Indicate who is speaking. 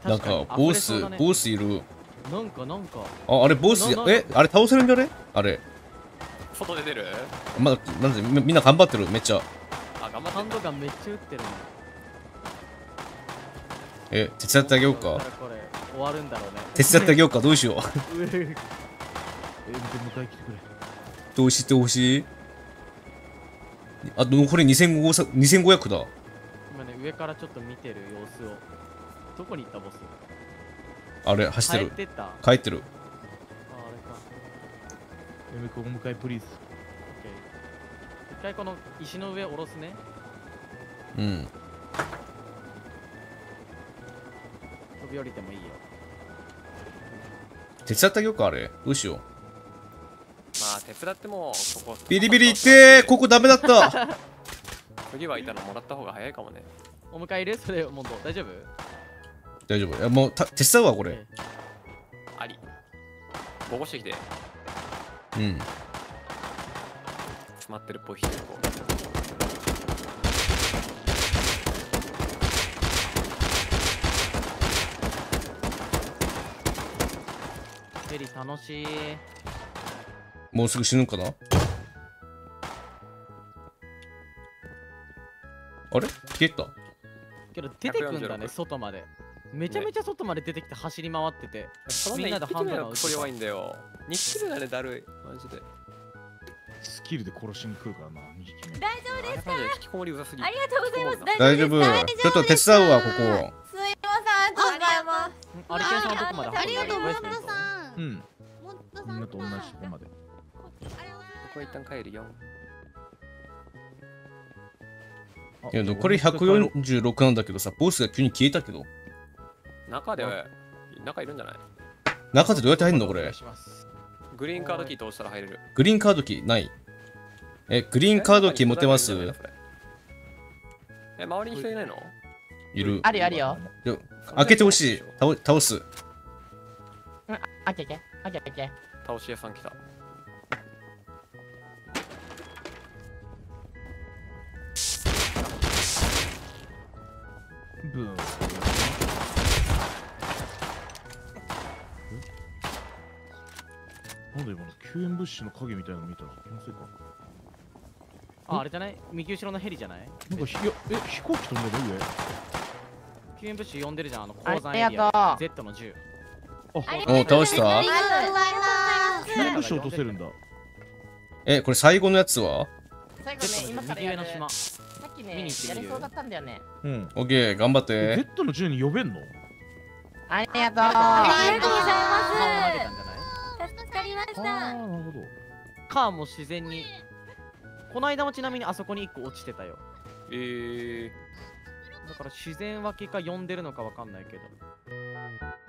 Speaker 1: なんかボスいる。
Speaker 2: なんか
Speaker 1: あれボスあれ倒せるんじゃねあれ。
Speaker 3: 外で出る。
Speaker 1: まだなんでみんな頑張ってるめっちゃ。
Speaker 3: あ、頑張って
Speaker 2: ハンドガンめっちゃ撃ってるの。
Speaker 1: 手伝ってあげようか。
Speaker 2: これ終わるんだろうね。
Speaker 1: 手伝ってあげようか。どうしよう。
Speaker 4: 迎え来てくれ。
Speaker 1: どうしてほしい。あとこれ2500だ。
Speaker 2: 今ね、上からちょっと見てる様子を。どこに行ったボス。
Speaker 1: あれ走ってる。
Speaker 2: 帰ってった。
Speaker 1: 帰ってる。
Speaker 2: あれか。
Speaker 4: エムクお迎えプリーズ。
Speaker 2: 一回この石の上下ろすね。
Speaker 1: うん。
Speaker 2: 飛び降りてもいいよ。
Speaker 1: 手伝ってあげようか。あれどうしよう。
Speaker 3: まあ手伝ってもそこ
Speaker 1: ビリビリいってここダメだった。
Speaker 3: 次はいたのもらった方が早いかもね。
Speaker 2: お迎えいるそれ、モンド大丈夫。
Speaker 1: 大丈夫。いやもう手伝うわこれ。
Speaker 3: ありボコしてきて。
Speaker 1: うん。
Speaker 3: 詰まってるっぽい人こう。
Speaker 2: ヘリ楽しい。
Speaker 1: もうすぐ死ぬかな。あれ消えた。
Speaker 2: けど出てくんだね、外まで。めちゃめちゃ外まで出てきて走り回ってて、みんなでハンドガン撃つ。
Speaker 3: これ弱いんだよ。2キルだね、だるいマジで。
Speaker 4: スキルで殺しに来るからな、2匹目。
Speaker 5: 大丈夫ですか。
Speaker 3: 引きこもりうざすぎ。
Speaker 5: ありがとうございます。
Speaker 1: 大丈夫。ちょっと手伝うわここ。
Speaker 5: すいません、ありがとうございます。
Speaker 2: アリケンさんどこまで
Speaker 5: ありがとう、村
Speaker 2: 村
Speaker 5: 村さん。
Speaker 4: うん。
Speaker 5: もっと
Speaker 4: みんなと同じとこまで。
Speaker 3: ここは一旦帰るよ。
Speaker 1: いやこれ146なんだけどさ、ボスが急に消えたけど。
Speaker 3: 中いるんじゃない。
Speaker 1: 中でどうやって入るのこれ。
Speaker 3: グリーンカードキー通したら入れる。
Speaker 1: グリーンカードキーない。グリーンカードキー持てます。
Speaker 3: 周りに人いないの。
Speaker 1: いる。
Speaker 6: あるよあるよ。
Speaker 1: 開けてほしい。倒す。
Speaker 6: あっけけあっけけ。
Speaker 3: 倒し屋さん来た。
Speaker 4: ブーン。なんだ今の救援物資の影みたいなの見たら気のせいか。
Speaker 2: あれじゃない、右後ろのヘリじゃない。
Speaker 4: なんか飛行機飛んでる上。
Speaker 2: 救援物資呼んでるじゃん、鉱山エリ
Speaker 6: ありがと
Speaker 2: ア。
Speaker 6: う
Speaker 2: Z の10。
Speaker 1: お倒した
Speaker 5: あり。がとうございます。
Speaker 4: 救援物資落とせるんだ。
Speaker 1: これ最後のやつは。
Speaker 6: 最後ね、今から
Speaker 2: 右
Speaker 6: やる。
Speaker 2: 上の島。
Speaker 6: さっき
Speaker 2: 見
Speaker 6: ね、
Speaker 2: に行ってみる
Speaker 6: やれそうだったんだよね。
Speaker 4: うん。
Speaker 1: オッケー頑張って。
Speaker 4: Z の10に呼べんの。
Speaker 6: ありがとう。
Speaker 5: ありがとうござい
Speaker 2: 顔を投げたんじゃない。
Speaker 5: ます。助かりまし
Speaker 4: ああ、
Speaker 5: た。
Speaker 4: なるほど。
Speaker 2: カーも自然に。この間もちなみにあそこに1個落ちてたよ。だから自然脇か呼んでるのかわかんないけど。